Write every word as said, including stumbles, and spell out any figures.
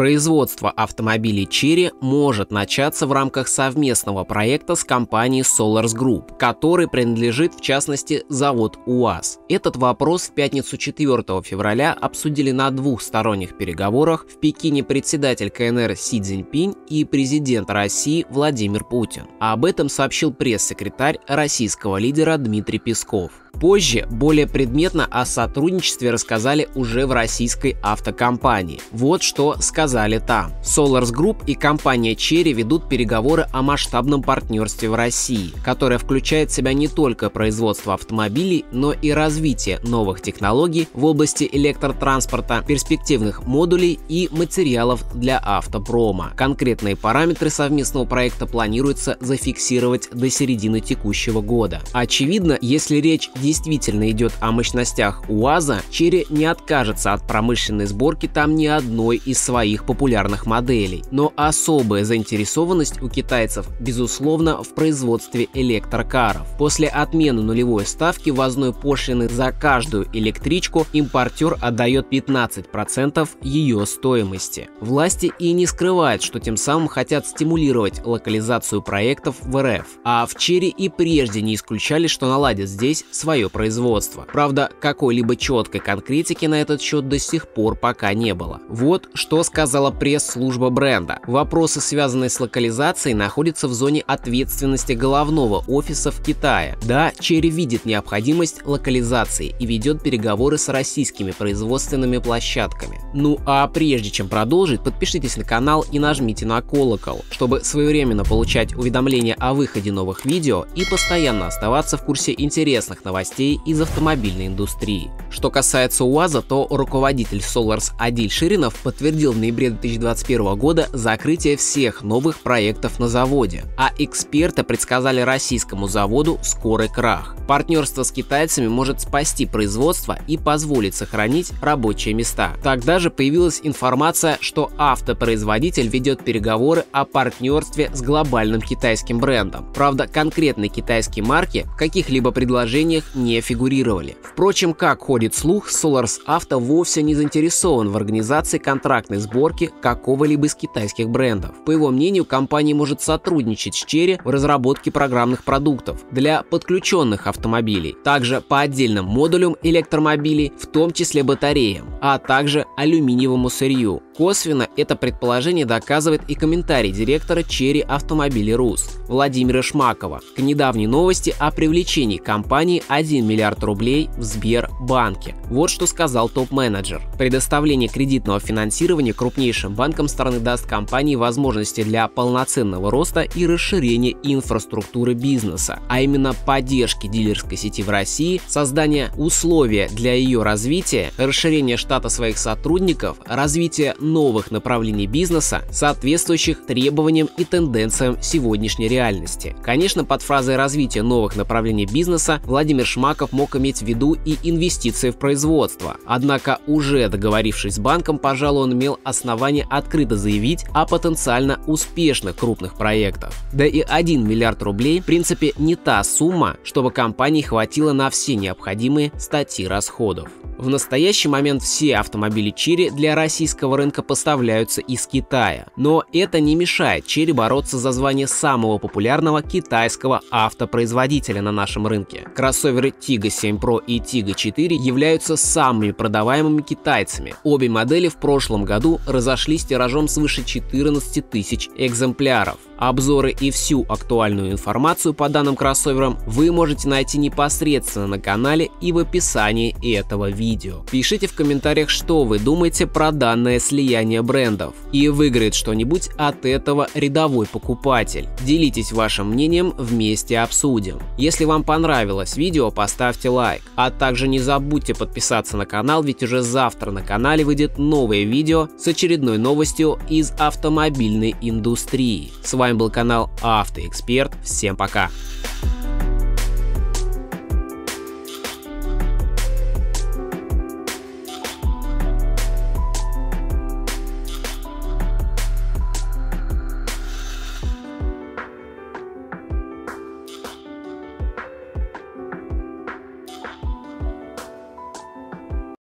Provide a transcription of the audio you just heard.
Производство автомобилей Chery может начаться в рамках совместного проекта с компанией Solars Group, который принадлежит в частности завод УАЗ. Этот вопрос в пятницу четвёртого февраля обсудили на двухсторонних переговорах в Пекине председатель КНР Си Цзиньпинь и президент России Владимир Путин. А об этом сообщил пресс-секретарь российского лидера Дмитрий Песков. Позже более предметно о сотрудничестве рассказали уже в российской автокомпании. Вот что сказали там. Solars Group и компания Chery ведут переговоры о масштабном партнерстве в России, которое включает в себя не только производство автомобилей, но и развитие новых технологий в области электротранспорта, перспективных модулей и материалов для автопрома. Конкретные параметры совместного проекта планируется зафиксировать до середины текущего года. Очевидно, если речь действительно идет о мощностях УАЗа, Chery не откажется от промышленной сборки там ни одной из своих популярных моделей. Но особая заинтересованность у китайцев, безусловно, в производстве электрокаров. После отмены нулевой ставки ввозной пошлины за каждую электричку импортер отдает пятнадцать процентов ее стоимости. Власти и не скрывают, что тем самым хотят стимулировать локализацию проектов в эр эф. А в Chery и прежде не исключали, что наладят здесь свое производство. Правда, какой-либо четкой конкретики на этот счет до сих пор пока не было. Вот что сказала пресс-служба бренда. Вопросы, связанные с локализацией, находятся в зоне ответственности головного офиса в Китае. Да, Chery видит необходимость локализации и ведет переговоры с российскими производственными площадками. Ну а прежде чем продолжить, подпишитесь на канал и нажмите на колокол, чтобы своевременно получать уведомления о выходе новых видео и постоянно оставаться в курсе интересных новостей из автомобильной индустрии. Что касается УАЗа, то руководитель Solars Адиль Ширинов подтвердил в ноябре две тысячи двадцать первого года закрытие всех новых проектов на заводе, а эксперты предсказали российскому заводу скорый крах. Партнерство с китайцами может спасти производство и позволить сохранить рабочие места. Тогда же появилась информация, что автопроизводитель ведет переговоры о партнерстве с глобальным китайским брендом. Правда, конкретные китайские марки в каких-либо предложениях не фигурировали. Впрочем, как ходит слух, Solars Auto вовсе не заинтересован в организации контрактной сборки какого-либо из китайских брендов. По его мнению, компания может сотрудничать с Chery в разработке программных продуктов для подключенных автомобилей, также по отдельным модулям электромобилей, в том числе батареям, а также алюминиевому сырью. Косвенно это предположение доказывает и комментарий директора Chery Автомобили Рус Владимира Шмакова к недавней новости о привлечении компании один миллиард рублей в Сбербанке. Вот что сказал топ-менеджер. Предоставление кредитного финансирования крупнейшим банкам страны даст компании возможности для полноценного роста и расширения инфраструктуры бизнеса, а именно поддержки дилерской сети в России, создания условий для ее развития, расширения штата своих сотрудников, развития новых направлений бизнеса, соответствующих требованиям и тенденциям сегодняшней реальности. Конечно, под фразой развития новых направлений бизнеса Владимир Шмаков мог иметь в виду и инвестиции в производство. Однако, уже договорившись с банком, пожалуй, он имел основание открыто заявить о потенциально успешных крупных проектах. Да и один миллиард рублей, в принципе, не та сумма, чтобы компании хватило на все необходимые статьи расходов. В настоящий момент все автомобили Chery для российского рынка поставляются из Китая. Но это не мешает Chery бороться за звание самого популярного китайского автопроизводителя на нашем рынке. Кроссоверы Tiggo семь про и Tiggo четыре являются самыми продаваемыми китайцами. Обе модели в прошлом году разошлись тиражом свыше четырнадцати тысяч экземпляров. Обзоры и всю актуальную информацию по данным кроссоверам вы можете найти непосредственно на канале и в описании этого видео. Пишите в комментариях, что вы думаете про данное слияние брендов. И выиграет что-нибудь от этого рядовой покупатель. Делитесь вашим мнением, вместе обсудим. Если вам понравилось видео, поставьте лайк. А также не забудьте подписаться на канал, ведь уже завтра на канале выйдет новое видео с очередной новостью из автомобильной индустрии. С вами был канал Автоэксперт. Всем пока!